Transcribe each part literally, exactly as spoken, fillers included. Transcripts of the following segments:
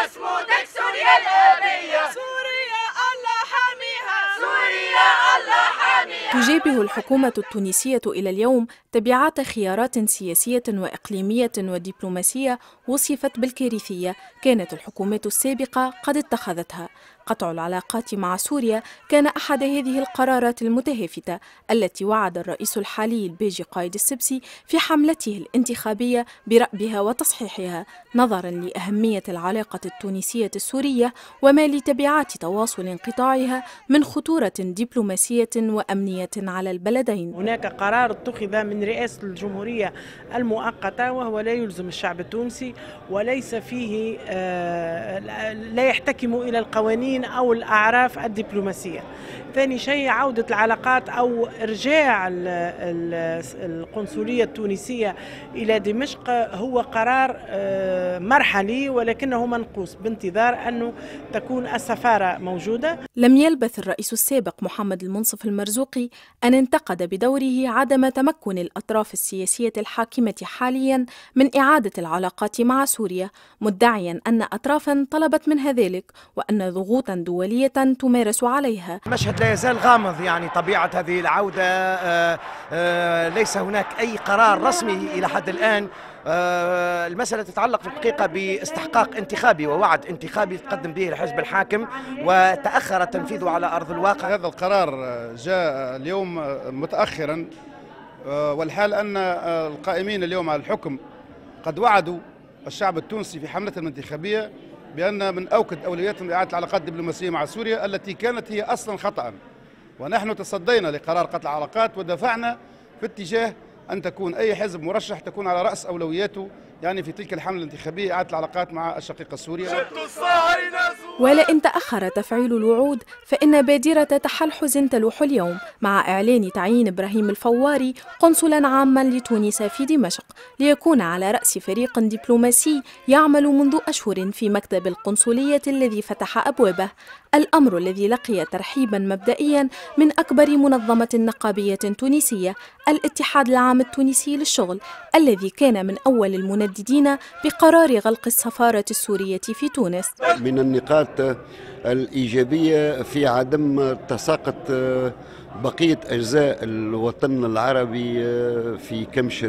يصمودك سوريا الأبية، سوريا الله حاميها، سوريا الله حاميها. تجابه الحكومة التونسية إلى اليوم تبعات خيارات سياسية وإقليمية ودبلوماسية وصفت بالكارثية كانت الحكومات السابقة قد اتخذتها. قطع العلاقات مع سوريا كان أحد هذه القرارات المتهافتة التي وعد الرئيس الحالي الباجي قايد السبسي في حملته الانتخابية برأبها وتصحيحها نظرا لأهمية العلاقة التونسية السورية وما لتبعات تواصل انقطاعها من خطورة دبلوماسية وأمنية على البلدين. هناك قرار اتخذ من رئاسة الجمهورية المؤقتة وهو لا يلزم الشعب التونسي وليس فيه لا يحتكم إلى القوانين أو الأعراف الدبلوماسية. ثاني شيء عودة العلاقات أو إرجاع القنصلية التونسية إلى دمشق هو قرار مرحلي ولكنه منقوص بانتظار أنه تكون السفارة موجودة. لم يلبث الرئيس السابق محمد المنصف المرزوقي أن انتقد بدوره عدم تمكن الأطراف السياسية الحاكمة حاليا من إعادة العلاقات مع سوريا، مدعيا أن أطرافا طلبت منها ذلك وأن ضغوطا دولية تمارس عليها. المشهد لا يزال غامض، يعني طبيعة هذه العودة آآ آآ ليس هناك أي قرار رسمي إلى حد الآن. المسألة تتعلق في الحقيقة باستحقاق انتخابي ووعد انتخابي تقدم به الحزب الحاكم وتأخر تنفيذه على أرض الواقع. هذا القرار جاء اليوم متأخرا، والحال أن القائمين اليوم على الحكم قد وعدوا الشعب التونسي في حملتهم الانتخابية بأن من أوكد أولوياتهم إعادة العلاقات الدبلوماسية مع سوريا التي كانت هي أصلا خطأ، ونحن تصدينا لقرار قطع العلاقات ودفعنا في اتجاه أن تكون أي حزب مرشح تكون على رأس أولوياته، يعني في تلك الحملة الانتخابية إعادة العلاقات مع الشقيقة السورية. ولئن تأخر تفعيل الوعود فإن بادرة تحلحز تلوح اليوم مع إعلان تعيين إبراهيم الفواري قنصلا عاما لتونس في دمشق ليكون على رأس فريق دبلوماسي يعمل منذ أشهر في مكتب القنصلية الذي فتح أبوابه، الأمر الذي لقي ترحيبا مبدئيا من أكبر منظمة نقابية تونسية الاتحاد العام التونسي للشغل الذي كان من أول المنددين بقرار غلق السفارة السورية في تونس. من النقاط الإيجابية في عدم تساقط بقية أجزاء الوطن العربي في كمشة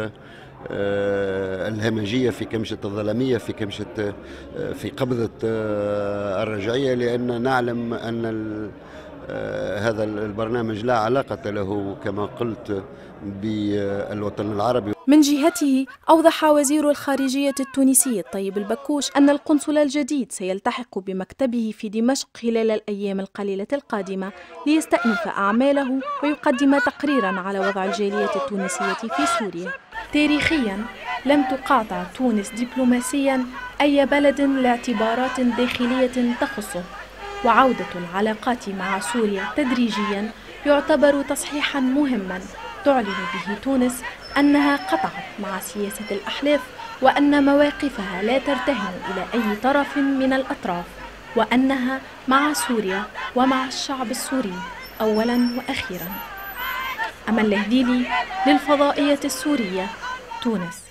الهمجية، في كمشة الظلامية، في كمشة في قبضة الرجعية، لأن نعلم أن هذا البرنامج لا علاقة له كما قلت بالوطن العربي. من جهته أوضح وزير الخارجية التونسي الطيب البكوش أن القنصل الجديد سيلتحق بمكتبه في دمشق خلال الأيام القليلة القادمة ليستأنف أعماله ويقدم تقريرا على وضع الجالية التونسية في سوريا. تاريخيا لم تقاطع تونس دبلوماسيا أي بلد لاعتبارات داخلية تخصه، وعودة العلاقات مع سوريا تدريجيا يعتبر تصحيحا مهما تعلن به تونس أنها قطعت مع سياسة الأحلاف وأن مواقفها لا ترتهن إلى أي طرف من الأطراف، وأنها مع سوريا ومع الشعب السوري أولا وأخيرا. أمل الهذيلي للفضائية السورية، تونس.